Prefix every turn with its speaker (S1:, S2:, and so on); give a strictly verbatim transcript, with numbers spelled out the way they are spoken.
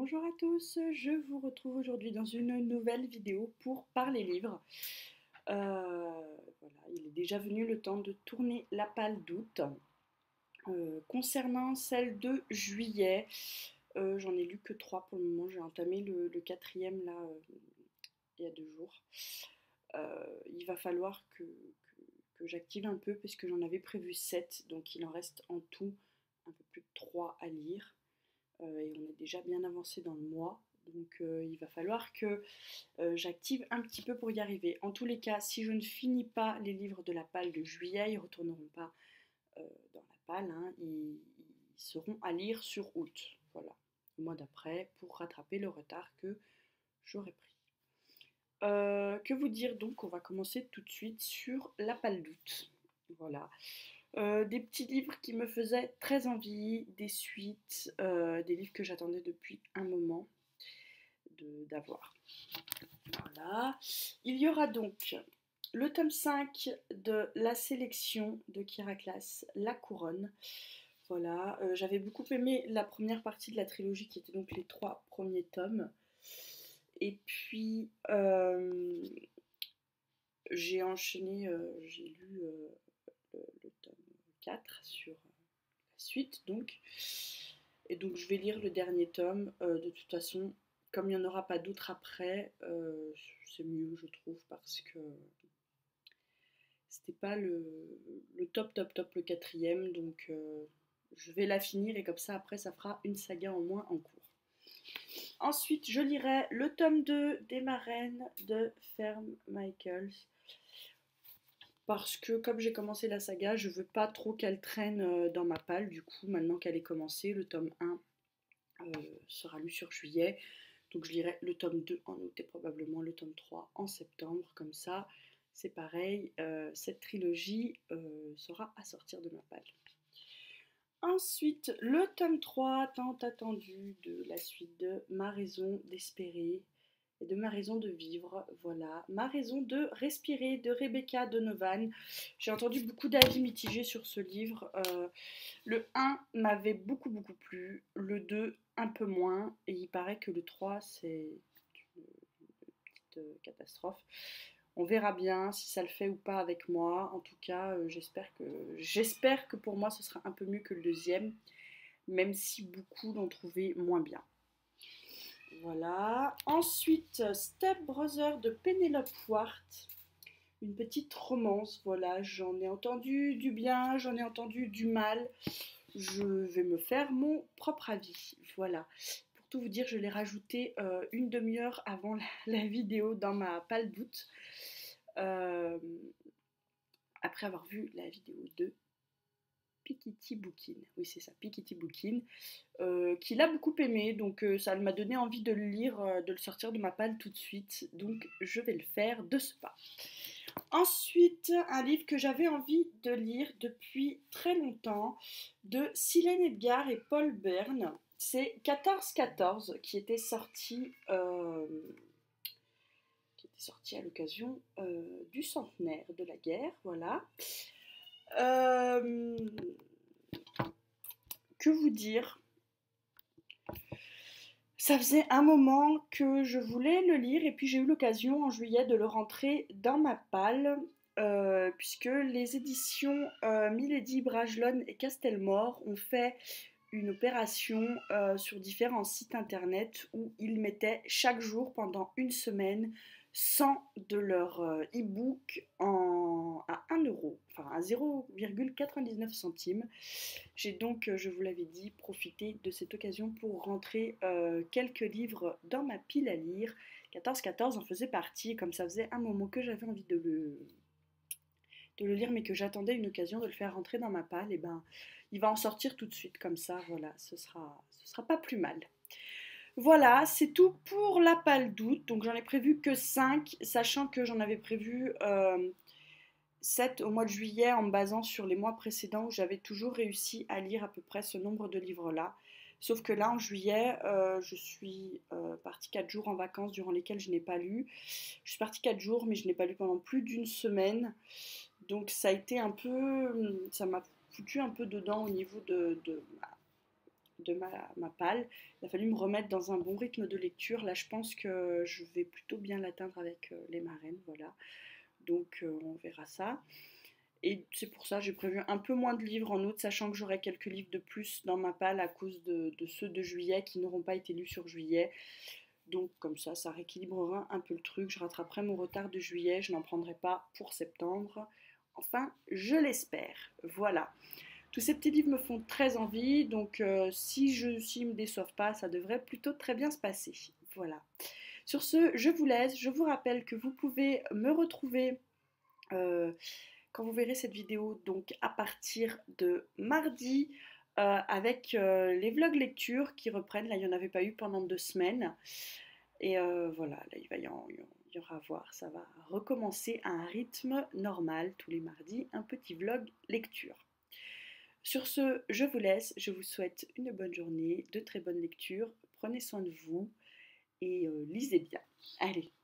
S1: Bonjour à tous, je vous retrouve aujourd'hui dans une nouvelle vidéo pour parler livres. Euh, voilà, il est déjà venu le temps de tourner la palle d'août. Euh, concernant celle de juillet, euh, j'en ai lu que trois pour le moment. J'ai entamé le, le quatrième là euh, il y a deux jours. Euh, il va falloir que, que, que j'active un peu parce que j'en avais prévu sept, donc il en reste en tout un peu plus de trois à lire. Euh, et on est déjà bien avancé dans le mois. Donc euh, il va falloir que euh, j'active un petit peu pour y arriver. En tous les cas, si je ne finis pas les livres de la palle de juillet, ils ne retourneront pas euh, dans la palle, hein. ils, ils seront à lire sur août, voilà, le mois d'après, pour rattraper le retard que j'aurais pris. Euh, que vous dire donc, on va commencer tout de suite sur la palle d'août. Voilà. Euh, des petits livres qui me faisaient très envie, des suites, euh, des livres que j'attendais depuis un moment d'avoir. Voilà. Il y aura donc le tome cinq de la sélection de Kiera Class, La Couronne. Voilà, euh, j'avais beaucoup aimé la première partie de la trilogie qui était donc les trois premiers tomes. Et puis euh, j'ai enchaîné, euh, j'ai lu euh, le, le tome quatre sur la suite donc. Et donc je vais lire le dernier tome. Euh, de toute façon, comme il n'y en aura pas d'autres après, euh, c'est mieux je trouve parce que c'était pas le, le top top top le quatrième. Donc euh, je vais la finir et comme ça après ça fera une saga en moins en cours. Ensuite je lirai le tome deux des Marraines de Ferm Michaels. Parce que comme j'ai commencé la saga, je veux pas trop qu'elle traîne dans ma palle. Du coup, maintenant qu'elle est commencée, le tome un euh, sera lu sur juillet. Donc je lirai le tome deux en août et probablement le tome trois en septembre. Comme ça, c'est pareil, euh, cette trilogie euh, sera à sortir de ma palle. Ensuite, le tome trois, tant attendu, de la suite de Ma raison d'espérer et de Ma raison de vivre. Voilà, Ma raison de respirer de Rebecca Donovan. J'ai entendu beaucoup d'avis mitigés sur ce livre. Euh, le un m'avait beaucoup beaucoup plu, le deux un peu moins, et il paraît que le trois c'est une, une petite catastrophe. On verra bien si ça le fait ou pas avec moi. En tout cas, euh, j'espère que j'espère que pour moi ce sera un peu mieux que le deuxième, même si beaucoup l'ont trouvé moins bien. Voilà. Ensuite, Step Brother de Penelope Ward. Une petite romance, voilà. J'en ai entendu du bien, j'en ai entendu du mal. Je vais me faire mon propre avis. Voilà. Pour tout vous dire, je l'ai rajouté euh, une demi-heure avant la, la vidéo dans ma palle d'août. Euh, après avoir vu la vidéo de Pikiti Bookin, oui c'est ça, Pikiti Bookin, euh, qu'il a beaucoup aimé, donc euh, ça m'a donné envie de le lire, euh, de le sortir de ma palle tout de suite, donc je vais le faire de ce pas. Ensuite, un livre que j'avais envie de lire depuis très longtemps, de Silène Edgar et Paul Bern, c'est quatorze quatorze qui était sorti, euh, qui était sorti à l'occasion euh, du centenaire de la guerre, voilà. Euh, que vous dire? Ça faisait un moment que je voulais le lire et puis j'ai eu l'occasion en juillet de le rentrer dans ma palle euh, puisque les éditions euh, Milady Bragelonne et Castelmore ont fait une opération euh, sur différents sites internet où ils mettaient chaque jour pendant une semaine cent de leur euh, e-book en, à un euro, enfin à zéro virgule quatre-vingt-dix-neuf centimes. J'ai donc, je vous l'avais dit, profité de cette occasion pour rentrer euh, quelques livres dans ma pile à lire. quatorze quatorze en faisait partie, comme ça faisait un moment que j'avais envie de le, de le lire, mais que j'attendais une occasion de le faire rentrer dans ma palle, et ben il va en sortir tout de suite, comme ça, voilà, ce sera, ce sera pas plus mal. Voilà, c'est tout pour la palle d'août, donc j'en ai prévu que cinq, sachant que j'en avais prévu euh, sept au mois de juillet en me basant sur les mois précédents où j'avais toujours réussi à lire à peu près ce nombre de livres-là. Sauf que là, en juillet, euh, je suis euh, partie quatre jours en vacances durant lesquels je n'ai pas lu. Je suis partie quatre jours, mais je n'ai pas lu pendant plus d'une semaine. Donc ça a été un peu... ça m'a foutu un peu dedans au niveau de, de, de ma, ma palle. Il a fallu me remettre dans un bon rythme de lecture. Là, je pense que je vais plutôt bien l'atteindre avec euh, les marraines, voilà. Donc, euh, on verra ça. Et c'est pour ça que j'ai prévu un peu moins de livres en août, sachant que j'aurai quelques livres de plus dans ma palle à cause de, de ceux de juillet qui n'auront pas été lus sur juillet. Donc comme ça, ça rééquilibrera un peu le truc. Je rattraperai mon retard de juillet, je n'en prendrai pas pour septembre. Enfin, je l'espère. Voilà. Tous ces petits livres me font très envie, donc euh, si je s'ils me déçoivent pas, ça devrait plutôt très bien se passer. Voilà. Sur ce, je vous laisse. Je vous rappelle que vous pouvez me retrouver euh, quand vous verrez cette vidéo, donc à partir de mardi, euh, avec euh, les vlogs lecture qui reprennent. Là, il n'y en avait pas eu pendant deux semaines. Et euh, voilà, là, il va y, en, il y aura à voir. Ça va recommencer à un rythme normal tous les mardis, un petit vlog lecture. Sur ce, je vous laisse. Je vous souhaite une bonne journée, de très bonnes lectures. Prenez soin de vous et euh, lisez bien. Allez.